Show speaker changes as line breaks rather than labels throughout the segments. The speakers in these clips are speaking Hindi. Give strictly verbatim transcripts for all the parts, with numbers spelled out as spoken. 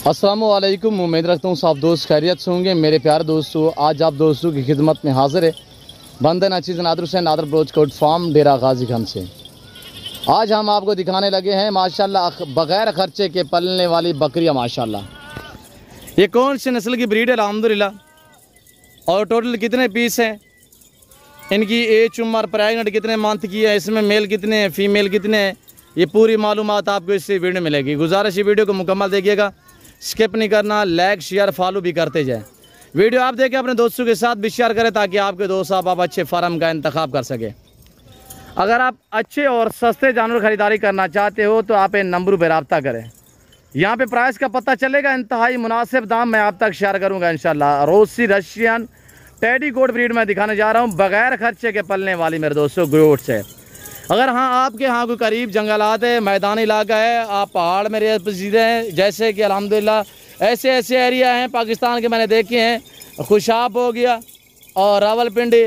अस्सलामुअलैकुम। उम्मीद रखता हूँ सब दोस्त खैरियत से होंगे। मेरे प्यारे दोस्तों, आज आप दोस्तों की खिदमत में हाजिर है बंदे नचीज़ नादर हुसैन नादर ब्रोच कोट फार्म डेरा गाजी खान से। आज हम आपको दिखाने लगे हैं माशाल्लाह बग़ैर खर्चे के पलने वाली बकरियाँ। माशाल्लाह ये कौन सी नस्ल की ब्रीड है अल्हम्दुलिल्लाह, और टोटल कितने पीस हैं, इनकी एज उम्र प्रेगनेंट कितने मंथ की है, इसमें मेल कितने हैं फ़ीमेल कितने हैं, ये पूरी मालूमात आपको इस वीडियो में मिलेगी। गुजारिश ये वीडियो को मुकम्मल देखिएगा, स्किप नहीं करना, लाइक शेयर फॉलो भी करते जाएं। वीडियो आप देखें, अपने दोस्तों के साथ भी शेयर करें ताकि आपके दोस्त आप, आप अच्छे फार्म का इंतखाब कर सकें। अगर आप अच्छे और सस्ते जानवर ख़रीदारी करना चाहते हो तो आप इन नंबरों पर रब्ता करें। यहाँ पे प्राइस का पता चलेगा, इंतहाई मुनासिब दाम मैं आप तक शेयर करूँगा इंशाल्लाह। Rosie Russian teddy goat breed में दिखाने जा रहा हूँ, बग़ैर खर्चे के पलने वाली मेरे दोस्तों ग्रोथ से। अगर हाँ आपके यहाँ कोई करीब जंगलात है, मैदानी इलाका है, आप पहाड़ में रह पसीदे हैं, जैसे कि अल्हम्दुलिल्लाह ऐसे ऐसे एरिया हैं पाकिस्तान के मैंने देखे हैं, खुशाब हो गया और रावलपिंडी,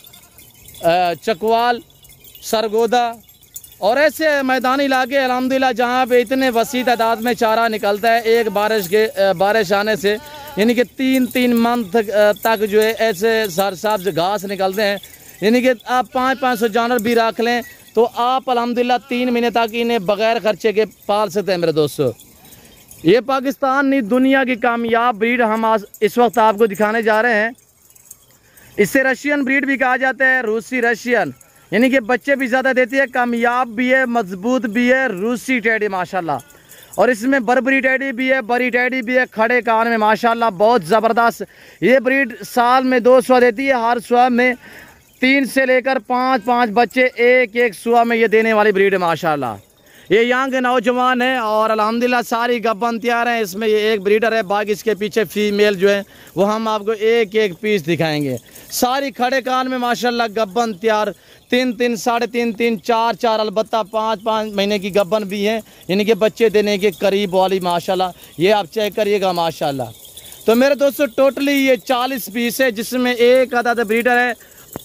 चकवाल, सरगोदा और ऐसे मैदानी इलाके अल्हम्दुलिल्लाह जहाँ पे इतने वसी तादाद में चारा निकलता है एक बारिश के बारिश आने से, यानी कि तीन तीन मंथ तक जो है ऐसे सरसाब से घास निकलते हैं। यानी कि आप पाँच पाँच सौ जानवर भी रख लें तो आप अल्हम्दुलिल्लाह तीन महीने तक इन्हें बग़ैर खर्चे के पाल सकते हैं मेरे दोस्तों। ये पाकिस्तान नहीं दुनिया की कामयाब ब्रीड हम आज इस वक्त आपको दिखाने जा रहे हैं। इससे रशियन ब्रीड भी कहा जाता है, रूसी रशियन, यानी कि बच्चे भी ज़्यादा देती है, कामयाब भी है, मजबूत भी है, रूसी टेडी माशाल्लाह। और इसमें बरबरी टेडी भी है, बरी टेडी भी है, खड़े कान में माशाल्लाह बहुत ज़बरदस्त। ये ब्रीड साल में दो सुबह देती है, हर सुबह में तीन से लेकर पाँच पाँच बच्चे एक एक सुबह में ये देने वाली ब्रीड है माशाल्लाह। ये यहाँ के नौजवान हैं और अल्हम्दुलिल्लाह सारी गब्बन तैयार हैं। इसमें ये एक ब्रीडर है, बाकी इसके पीछे फीमेल जो है वो हम आपको एक एक पीस दिखाएंगे। सारी खड़े कान में माशाल्लाह गब्बन तैयार, तीन तीन साढ़े तीन तीन चार चार अलबत्ता पाँच पाँच महीने की गब्बन भी हैं, यानी कि बच्चे देने के करीब वाली माशाल्लाह। ये आप चेक करिएगा माशाल्लाह। तो मेरे दोस्तों टोटली ये चालीस पीस है, जिसमें एक अदद ब्रीडर है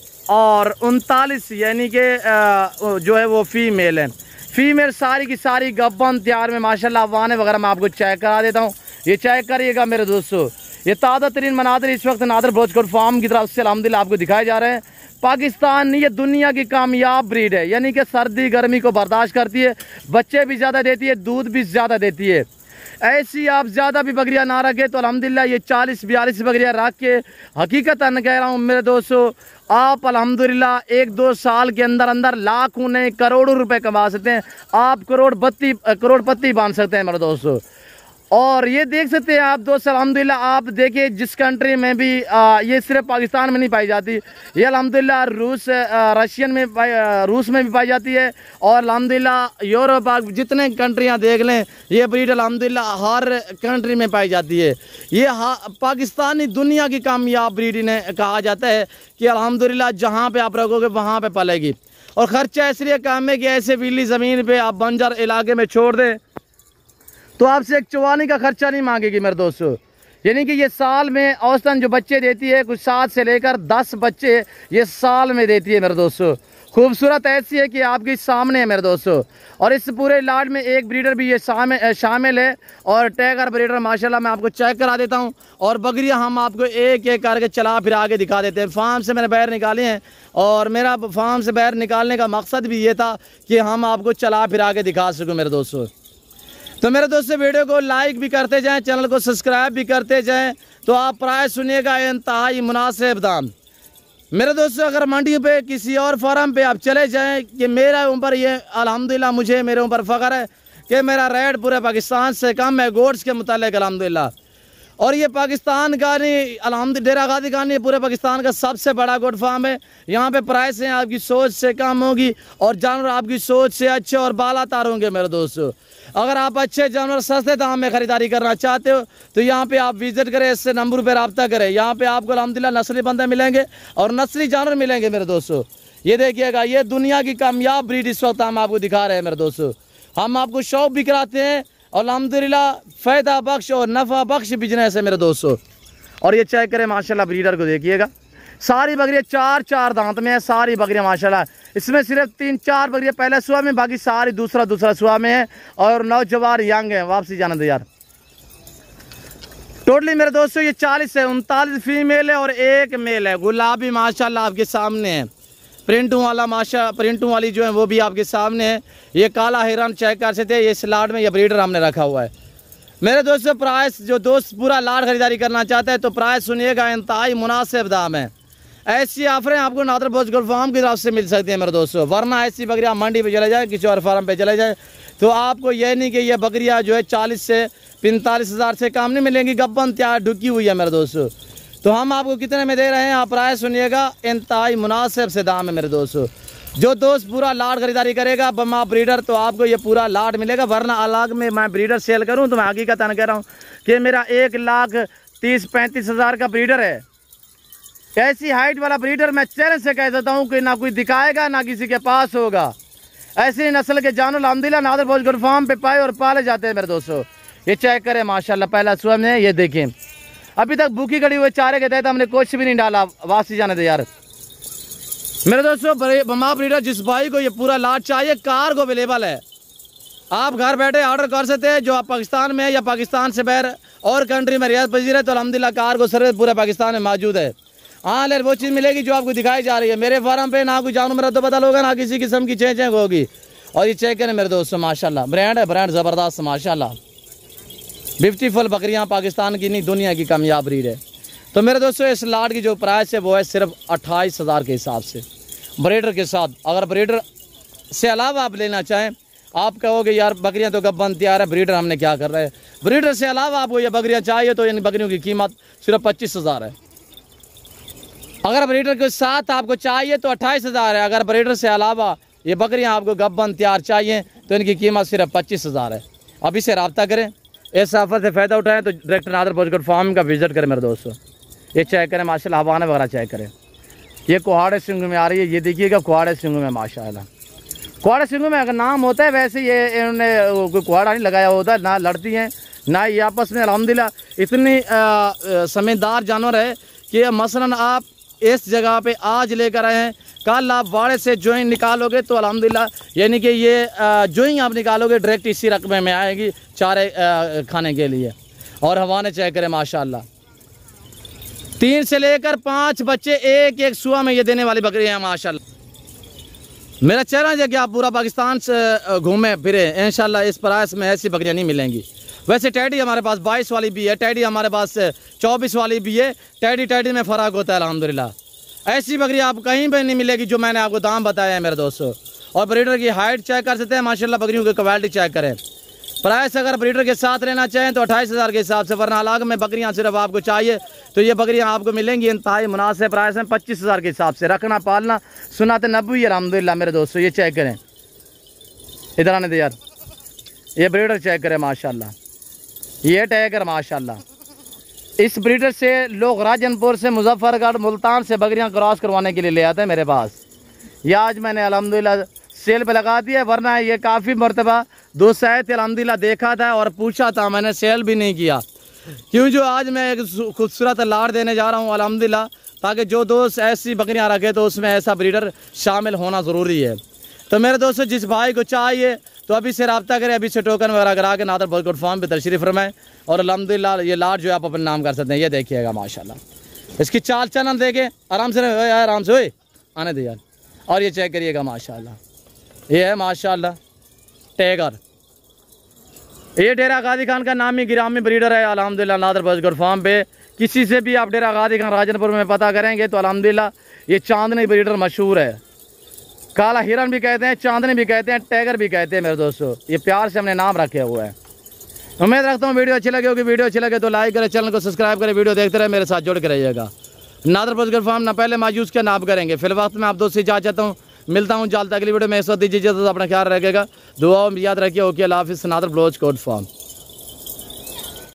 और उनतालीस यानी कि जो है वो फीमेल है। फीमेल सारी की सारी गब्बन तैयार में माशाल्लाह। वाने वगैरह मैं आपको चेक करा देता हूँ, ये चेक करिएगा मेरे दोस्तों। ये ताज़ा तरीन मनादिर इस वक्त नादर ब्रोच कोट फार्म की तरफ से अल्हम्दुलिल्लाह आपको दिखाए जा रहे हैं। पाकिस्तान ये दुनिया की कामयाब ब्रीड है, यानी कि सर्दी गर्मी को बर्दाश्त करती है, बच्चे भी ज़्यादा देती है, दूध भी ज़्यादा देती है। ऐसी आप ज़्यादा भी बकरियां ना रखें तो अल्हम्दुलिल्लाह ये चालीस बयालीस बकरियां रख के हकीकतन कह रहा हूँ मेरे दोस्तों, आप अल्हम्दुलिल्लाह एक दो साल के अंदर अंदर लाखों नहीं करोड़ों रुपए कमा सकते हैं। आप करोड़पति करोड़पति बन सकते हैं मेरे दोस्तों। और ये देख सकते हैं आप दोस्त अल्हम्दुलिल्लाह, आप देखिए जिस कंट्री में भी आ, ये सिर्फ पाकिस्तान में नहीं पाई जाती, ये अल्हम्दुलिल्लाह रूस आ, रशियन में रूस में भी पाई जाती है और अल्हम्दुलिल्लाह यूरोप जितने कंट्रियां देख लें ये ब्रीड अल्हम्दुलिल्लाह हर कंट्री में पाई जाती है। ये पाकिस्तानी दुनिया की कामयाब ब्रीड इन्हें कहा जाता है कि अल्हम्दुलिल्लाह जहाँ पर आप रखोगे वहाँ पर पलेगी। और ख़र्चा इसलिए कम है कि ऐसे विली ज़मीन पर आप बंजर इलाके में छोड़ दें तो आपसे एक चवानी का खर्चा नहीं मांगेगी मेरे दोस्तों। यानी कि ये साल में औसतन जो बच्चे देती है कुछ सात से लेकर दस बच्चे ये साल में देती है मेरे दोस्तों। खूबसूरत ऐसी है कि आपके सामने है मेरे दोस्तों। और इस पूरे लाड में एक ब्रीडर भी ये शामिल है और टैगर ब्रीडर माशाल्लाह मैं आपको चेक करा देता हूँ। और बकरियाँ हम आपको एक एक करके चला फिर आगे दिखा देते हैं। फार्म से मैंने बाहर निकाली हैं और मेरा फार्म से बाहर निकालने का मकसद भी ये था कि हम आपको चला फिर आगे दिखा सकूँ मेरे दोस्तों। तो मेरे दोस्तों वीडियो को लाइक भी करते जाएं, चैनल को सब्सक्राइब भी करते जाएं। तो आप प्राइस सुनिएगा इंतहाई मुनासिब दाम मेरे दोस्तों। अगर मंडी पे किसी और फार्म पे आप चले जाएं कि मेरा ऊपर ये अल्हम्दुलिल्लाह मुझे मेरे ऊपर फ़ख्र है कि मेरा रेट पूरे पाकिस्तान से कम है गोड्स के मुतालिक अल्हम्दुलिल्लाह। और ये पाकिस्तान का नहीं अल्हम्दुलिल्लाह डेरा गाजी खान नहीं पूरे पाकिस्तान का सबसे बड़ा गोड फार्म है। यहाँ पे प्राइस हैं आपकी सोच से कम होगी और जानवर आपकी सोच से अच्छे और बालातर होंगे मेरे दोस्तों। अगर आप अच्छे जानवर सस्ते दाम में ख़रीदारी करना चाहते हो तो यहाँ पे आप विज़िट करें, इससे नंबर पे रब्ता करें। यहाँ पे आपको अल्हम्दुलिल्लाह नस्ली बंदे मिलेंगे और नस्ली जानवर मिलेंगे मेरे दोस्तों। ये देखिएगा, ये दुनिया की कामयाब ब्रीड इस वक्त हम आपको दिखा रहे हैं मेरे दोस्तों। हम आपको शौक भी कराते हैं और अल्हम्दुलिल्लाह फ़ायदा बख्श और नफ़ा बख्श बिजनेस है मेरे दोस्तों। और ये चेक करें माशाल्लाह ब्रीडर को देखिएगा, सारी बकरियाँ चार चार दांत में है, सारी बकरियाँ माशाल्लाह। इसमें सिर्फ तीन चार बकरियाँ पहले सुबह में, बाकी सारी दूसरा दूसरा सुबह में है और नौजवान यंग है। वापसी जाने दो यार। टोटली मेरे दोस्तों ये चालीस है, उनतालीस फीमेल है और एक मेल है। गुलाबी माशाल्लाह आपके सामने है, प्रिंटों वाला माशा प्रिंटों वाली जो है वो भी आपके सामने है। ये काला हिरन चेक कर सकते हैं, ये स्लाट में ये ब्रीडर हमने रखा हुआ है। मेरे दोस्तों प्राइस, जो दोस्त पूरा लाट खरीदारी करना चाहते हैं तो प्राइस सुनिएगा, इंतहाई मुनासिब दाम है। ऐसी ऑफरें आपको नादर बोज गोल्ड फार्म की तरफ से मिल सकती है मेरे दोस्तों, वरना ऐसी बकरियाँ मंडी पे चले जाए, किसी और फार्म पे चले जाए तो आपको यह नहीं कि ये बकरियाँ जो है चालीस से पैंतालीस हज़ार से कम नहीं मिलेंगी, गब्बन तैयार ढुकी हुई है मेरे दोस्तों। तो हम आपको कितने में दे रहे हैं, आप प्राइस सुनिएगा, इंतहाई मुनासिब से दाम है मेरे दोस्तों। जो दोस्त पूरा लाट खरीदारी करेगा बमा ब्रीडर तो आपको ये पूरा लाट मिलेगा, वरना अलग में मैं ब्रीडर सेल करूं तो मैं हकीकत कह रहा हूं कि मेरा एक लाख तीस पैंतीस हज़ार का ब्रीडर है। ऐसी हाइट वाला ब्रीडर मैं चैलेंज से कह देता हूं कि ना कोई दिखाएगा ना किसी के पास होगा। ऐसी नस्ल के जानवर अल्हम्दुलिल्लाह नादर बोज गोल्ड फार्म पे पाए और पाले जाते हैं मेरे दोस्तों। ये चेक करें माशाल्लाह, पहला सुबह में ये देखें, अभी तक भूखी खड़ी हुए चारे के तहत हमने कुछ भी नहीं डाला, वापसी जाने दे यार मेरे दोस्तों। बमा ब्रीडर जिस भाई को ये पूरा लाट चाहिए, कार्गो अवेलेबल है, आप घर बैठे ऑर्डर कर सकते हैं। जो आप पाकिस्तान में है या पाकिस्तान से बाहर और कंट्री में रियायत पजीर है तो अल्हम्दुलिल्लाह कार्गो सर्विस पूरे पाकिस्तान में मौजूद है। हाँ लेर वो चीज़ मिलेगी जो आपको दिखाई जा रही है। मेरे फार्म पे ना कोई जानू मेरा तो बदल होगा, ना किसी किस्म की चेंज होगी। और ये चेक करें मेरे दोस्तों माशाल्लाह, ब्रांड है, ब्रांड ज़बरदस्त माशाल्लाह। ब्यूटीफुल बकरियाँ पाकिस्तान की नहीं दुनिया की कामयाब ब्रीड है। तो मेरे दोस्तों इस लाट की जो प्राइस है वो है सिर्फ अट्ठाईस हज़ार के हिसाब से ब्रीडर के साथ। अगर ब्रीडर से अलावा आप लेना चाहें, आप कहोगे यार बकरियां तो गब्बन तैयार है, ब्रीडर हमने क्या कर रहे हैं। ब्रीडर से अलावा आपको ये बकरियां चाहिए तो इन बकरियों की कीमत सिर्फ पच्चीस हज़ार है। अगर ब्रीडर के साथ आपको चाहिए तो अट्ठाईस हज़ार है। अगर ब्रीडर से अलावा ये बकरियाँ आपको गब्बन तैयार चाहिए तो इनकी कीमत सिर्फ पच्चीस हज़ार है। अभी से रब्ता करें, इस ऑफर से फ़ायदा उठाएं तो डायरेक्ट नादर बोज गोल्ड फार्म का विजिट करें मेरे दोस्तों। ये चेक करें माशाल्लाह, हवाने वगैरह चेक करें। ये कुहाड़े सिंह में आ रही है, ये देखिएगा कुहाड़े सिंह में माशाल्लाह। कुहाड़े सिंह में अगर नाम होता है, वैसे ये इन्होंने कोई कुहाड़ा नहीं लगाया होता, ना लड़ती हैं ना ये आपस में। अल्हम्दुलिल्लाह इतनी समझदार जानवर है कि मसलन आप इस जगह पे आज लेकर आए हैं, कल आप वाड़े से जोइन निकालोगे तो अल्हम्दुलिल्लाह यानी कि ये जोइन आप निकालोगे डायरेक्ट इसी रकबे में आएगी चारे खाने के लिए। और हवाने चेक करें माशाल्लाह, तीन से लेकर पाँच बच्चे एक एक सुबह में ये देने वाली बकरियाँ हैं माशाल्लाह। मेरा चैलेंज है कि आप पूरा पाकिस्तान से घूमें फिरें, इंशाल्लाह इस प्राइस में ऐसी बकरियाँ नहीं मिलेंगी। वैसे टैडी हमारे पास बाईस वाली भी है, टैडी हमारे पास चौबीस वाली भी है, टैडी टैडी में फ़र्क होता है अल्हम्दुलिल्लाह। ऐसी बकरी आप कहीं पर नहीं मिलेगी जो मैंने आपको दाम बताया है मेरे दोस्तों। और ब्रीडर की हाइट चेक कर सकते हैं माशाल्लाह, बकरियों की क्वालिटी चेक करें। प्राइस अगर ब्रीडर के साथ लेना चाहें तो अट्ठाईस हज़ार के हिसाब से, वरना अलग में बकरियां सिर्फ आपको चाहिए तो ये बकरियां आपको मिलेंगी इंतहाई मुनासिब प्राइस में पच्चीस हज़ार के हिसाब से। रखना पालना सुनाते नब्बे अल्हम्दुलिल्लाह मेरे दोस्तों। ये चेक करें, इधर आने दे यार, ये ब्रीडर चेक करें माशाल्लाह, ये टैगर माशाल्लाह। इस ब्रीडर से लोग राजनपुर से, मुजफ्फरगढ़, मुल्तान से बकरियां क्रॉस करवाने के लिए ले आते हैं मेरे पास। ये आज मैंने अल्हम्दुलिल्लाह सेल पे लगा दिया, वरना ये काफ़ी मरतबा दोस्त आए थे अल्हम्दुलिल्लाह देखा था और पूछा था, मैंने सेल भी नहीं किया। क्यों जो आज मैं एक खूबसूरत लाड़ देने जा रहा हूँ अल्हम्दुलिल्लाह, ताकि जो दोस्त ऐसी बकरियाँ रखे तो उसमें ऐसा ब्रीडर शामिल होना ज़रूरी है। तो मेरे दोस्तों जिस भाई को चाहिए तो अभी से रब्ता करें, अभी से टोकन वगैरह करा के नादर बोज गोल्ड फार्म पे तशरीफ़ फरमाएं और अल्हम्दुलिल्लाह ये लाट जो है आप अपने नाम कर सकते हैं। ये देखिएगा माशाल्लाह, इसकी चाल चलन देखें, आराम से आराम से होए आने दे यार। और ये चेक करिएगा माशाल्लाह, ये है माशाल्लाह टैगर। ये डेरा गाजी खान का नामी गिरामी ब्रीडर है अल्हम्दुलिल्लाह नादर बोज गोल्ड फार्म पे। किसी से भी आप डेरा गाजी खान राजनपुर में पता करेंगे तो अल्हम्दुलिल्लाह ये चांदनी ब्रीडर मशहूर है। काला हिरन भी कहते हैं, चांदनी भी कहते हैं, टैगर भी कहते हैं मेरे दोस्तों। ये प्यार से हमने नाम रखे हुआ है। उम्मीद रखता हूँ वीडियो अच्छी लगे होगी। वीडियो अच्छी लगे तो लाइक करें, चैनल को सब्सक्राइब करें, वीडियो देखते रहे, मेरे साथ जुड़ के रहिएगा। नादर बोज गोल्ड फार्म ना पहले मायूस क्या नाप करेंगे। फिर वक्त में आप दोस्त से जा चाहता हूँ, मिलता हूँ जल्द अगली वीडियो में। इस वक्त दीजिए तो अपना ख्याल रखेगा, दुआ में याद रखिए। ओके अल्लाह हाफिज़। नादर बोज गोल्ड फार्म।